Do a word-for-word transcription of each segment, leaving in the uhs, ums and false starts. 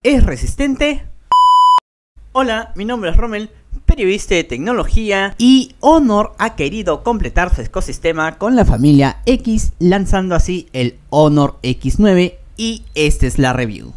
¿Es resistente? Hola, mi nombre es Rommel, periodista de tecnología, y Honor ha querido completar su ecosistema con la familia X, lanzando así el Honor X nueve, y esta es la review.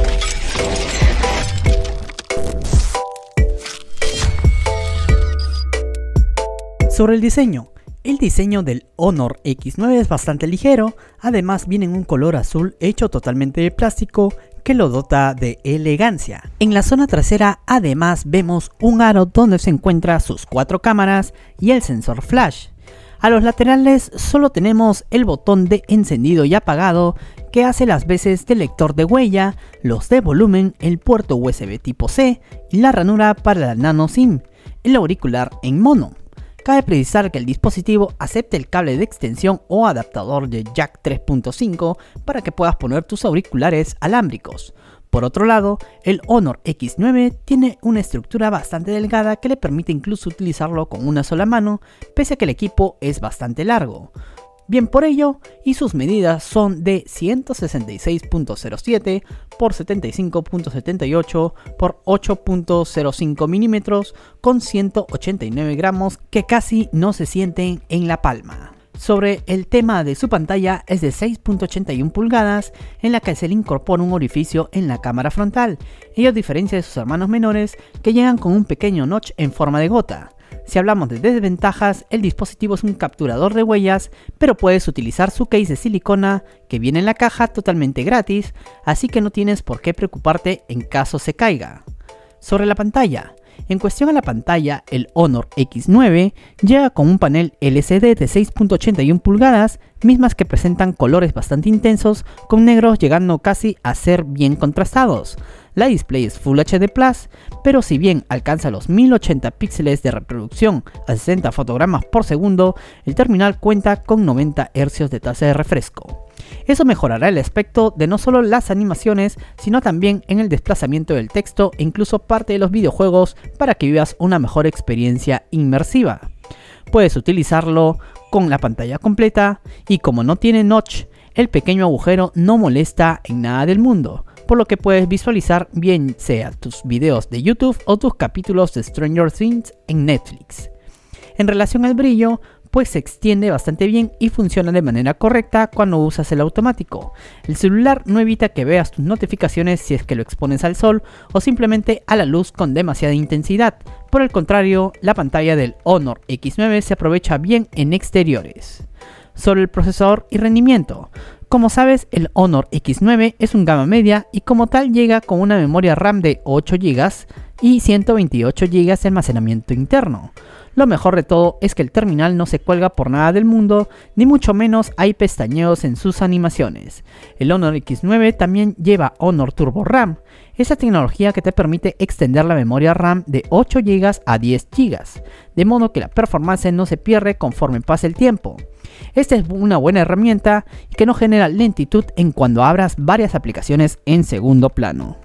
Sobre el diseño. El diseño del Honor X nueve es bastante ligero, además viene en un color azul hecho totalmente de plástico que lo dota de elegancia. En la zona trasera además vemos un aro donde se encuentran sus cuatro cámaras y el sensor flash. A los laterales solo tenemos el botón de encendido y apagado que hace las veces de lector de huella, los de volumen, el puerto U S B tipo C y la ranura para la nano SIM, el auricular en mono. Cabe precisar que el dispositivo acepta el cable de extensión o adaptador de jack tres punto cinco para que puedas poner tus auriculares alámbricos. Por otro lado, el Honor X nueve tiene una estructura bastante delgada que le permite incluso utilizarlo con una sola mano, pese a que el equipo es bastante largo. Bien por ello, y sus medidas son de ciento sesenta y seis punto cero siete por setenta y cinco punto setenta y ocho por ocho punto cero cinco milímetros con ciento ochenta y nueve gramos que casi no se sienten en la palma. Sobre el tema de su pantalla, es de seis punto ochenta y uno pulgadas en la que se le incorpora un orificio en la cámara frontal, ello a diferencia de sus hermanos menores que llegan con un pequeño notch en forma de gota. Si hablamos de desventajas, el dispositivo es un capturador de huellas, pero puedes utilizar su case de silicona que viene en la caja totalmente gratis, así que no tienes por qué preocuparte en caso se caiga. Sobre la pantalla. En cuestión a la pantalla, el Honor X nueve llega con un panel L C D de seis punto ochenta y uno pulgadas, mismas que presentan colores bastante intensos, con negros llegando casi a ser bien contrastados. La display es Full H D plus, pero si bien alcanza los mil ochenta píxeles de reproducción a sesenta fotogramas por segundo, el terminal cuenta con noventa hercios de tasa de refresco. Eso mejorará el aspecto de no solo las animaciones, sino también en el desplazamiento del texto e incluso parte de los videojuegos para que vivas una mejor experiencia inmersiva. Puedes utilizarlo con la pantalla completa y como no tiene notch, el pequeño agujero no molesta en nada del mundo, por lo que puedes visualizar bien sea tus videos de YouTube o tus capítulos de Stranger Things en Netflix. En relación al brillo, pues se extiende bastante bien y funciona de manera correcta cuando usas el automático. El celular no evita que veas tus notificaciones si es que lo expones al sol o simplemente a la luz con demasiada intensidad. Por el contrario, la pantalla del Honor X nueve se aprovecha bien en exteriores. Sobre el procesador y rendimiento. Como sabes, el Honor X nueve es un gama media y como tal llega con una memoria RAM de ocho gigas y ciento veintiocho gigas de almacenamiento interno. Lo mejor de todo es que el terminal no se cuelga por nada del mundo, ni mucho menos hay pestañeos en sus animaciones. El Honor X nueve también lleva Honor Turbo RAM, esa tecnología que te permite extender la memoria RAM de ocho gigas a diez gigas, de modo que la performance no se pierde conforme pase el tiempo. Esta es una buena herramienta que no genera lentitud en cuando abras varias aplicaciones en segundo plano.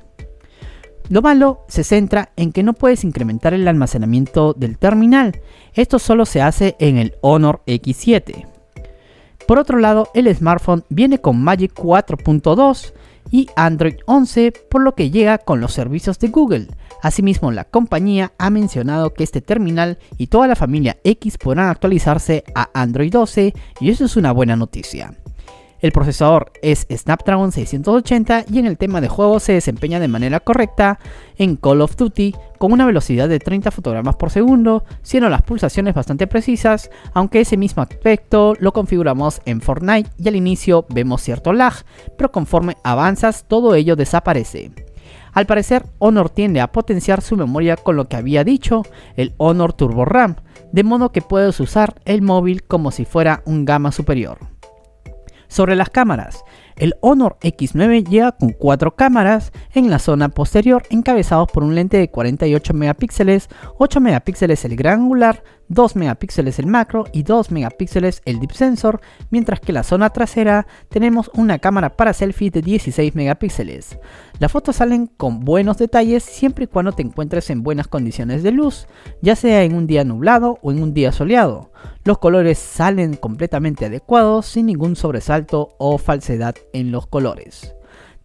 Lo malo se centra en que no puedes incrementar el almacenamiento del terminal, esto solo se hace en el Honor X siete. Por otro lado, el smartphone viene con Magic cuatro punto dos y Android once, por lo que llega con los servicios de Google. Asimismo, la compañía ha mencionado que este terminal y toda la familia X podrán actualizarse a Android doce y eso es una buena noticia. El procesador es Snapdragon seiscientos ochenta y en el tema de juegos se desempeña de manera correcta en Call of Duty con una velocidad de treinta fotogramas por segundo, siendo las pulsaciones bastante precisas, aunque ese mismo aspecto lo configuramos en Fortnite y al inicio vemos cierto lag, pero conforme avanzas todo ello desaparece. Al parecer, Honor tiende a potenciar su memoria con lo que había dicho, el Honor Turbo RAM, de modo que puedes usar el móvil como si fuera un gama superior. Sobre las cámaras, el Honor X nueve llega con cuatro cámaras en la zona posterior encabezados por un lente de cuarenta y ocho megapíxeles, ocho megapíxeles el gran angular, dos megapíxeles el macro y dos megapíxeles el deep sensor, mientras que en la zona trasera tenemos una cámara para selfies de dieciséis megapíxeles. Las fotos salen con buenos detalles siempre y cuando te encuentres en buenas condiciones de luz, ya sea en un día nublado o en un día soleado. Los colores salen completamente adecuados sin ningún sobresalto o falsedad en los colores.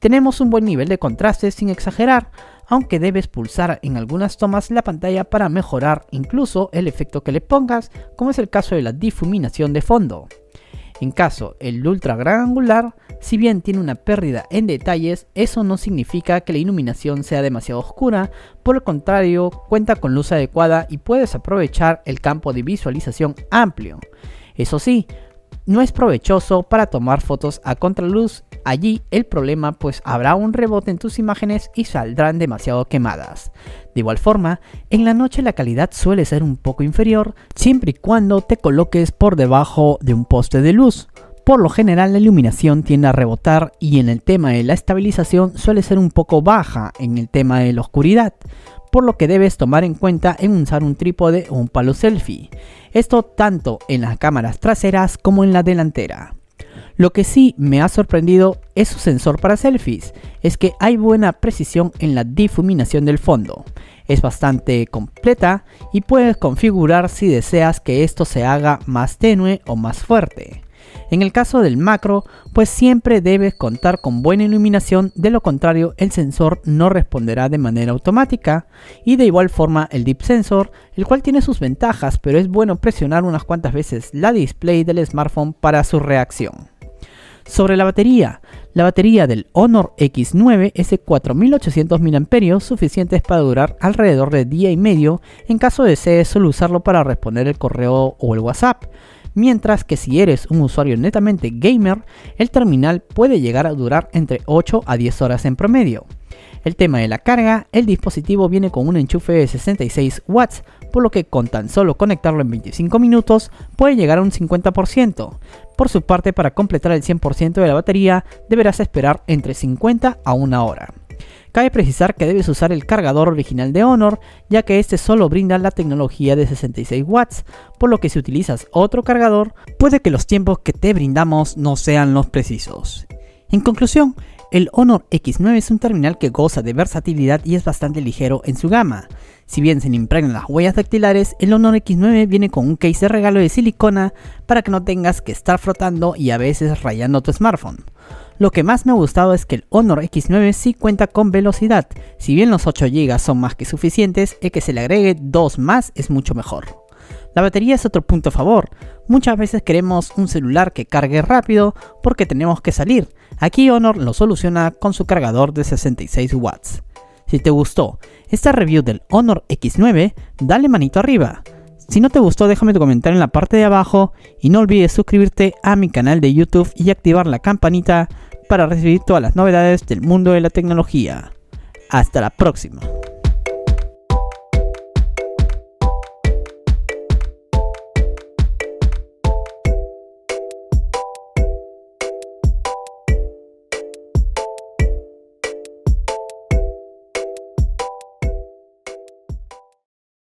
Tenemos un buen nivel de contraste sin exagerar, aunque debes pulsar en algunas tomas la pantalla para mejorar incluso el efecto que le pongas, como es el caso de la difuminación de fondo. En caso el ultra gran angular, si bien tiene una pérdida en detalles, eso no significa que la iluminación sea demasiado oscura, por el contrario cuenta con luz adecuada y puedes aprovechar el campo de visualización amplio. Eso sí, no es provechoso para tomar fotos a contraluz, allí el problema pues habrá un rebote en tus imágenes y saldrán demasiado quemadas. De igual forma, en la noche la calidad suele ser un poco inferior, siempre y cuando te coloques por debajo de un poste de luz. Por lo general la iluminación tiende a rebotar y en el tema de la estabilización suele ser un poco baja en el tema de la oscuridad, por lo que debes tomar en cuenta en usar un trípode o un palo selfie. Esto tanto en las cámaras traseras como en la delantera. Lo que sí me ha sorprendido es su sensor para selfies, es que hay buena precisión en la difuminación del fondo. Es bastante completa y puedes configurar si deseas que esto se haga más tenue o más fuerte. En el caso del macro, pues siempre debes contar con buena iluminación, de lo contrario el sensor no responderá de manera automática, y de igual forma el Deep Sensor, el cual tiene sus ventajas, pero es bueno presionar unas cuantas veces la display del smartphone para su reacción. Sobre la batería, la batería del Honor X nueve es de cuatro mil ochocientos miliamperios hora, suficientes para durar alrededor de día y medio en caso desees solo usarlo para responder el correo o el WhatsApp. Mientras que si eres un usuario netamente gamer, el terminal puede llegar a durar entre ocho a diez horas en promedio. El tema de la carga, el dispositivo viene con un enchufe de sesenta y seis watts, por lo que con tan solo conectarlo en veinticinco minutos puede llegar a un cincuenta por ciento. Por su parte, para completar el cien por ciento de la batería deberás esperar entre cincuenta a una hora. Cabe precisar que debes usar el cargador original de Honor, ya que este solo brinda la tecnología de sesenta y seis watts, por lo que si utilizas otro cargador, puede que los tiempos que te brindamos no sean los precisos. En conclusión, el Honor X nueve es un terminal que goza de versatilidad y es bastante ligero en su gama. Si bien se le impregnan las huellas dactilares, el Honor X nueve viene con un case de regalo de silicona para que no tengas que estar frotando y a veces rayando tu smartphone. Lo que más me ha gustado es que el Honor X nueve sí cuenta con velocidad. Si bien los ocho gigas son más que suficientes, el que se le agregue dos más es mucho mejor. La batería es otro punto a favor. Muchas veces queremos un celular que cargue rápido porque tenemos que salir. Aquí Honor lo soluciona con su cargador de sesenta y seis watts. Si te gustó esta review del Honor X nueve, dale manito arriba. Si no te gustó, déjame tu comentario en la parte de abajo y no olvides suscribirte a mi canal de YouTube y activar la campanita para recibir todas las novedades del mundo de la tecnología. Hasta la próxima.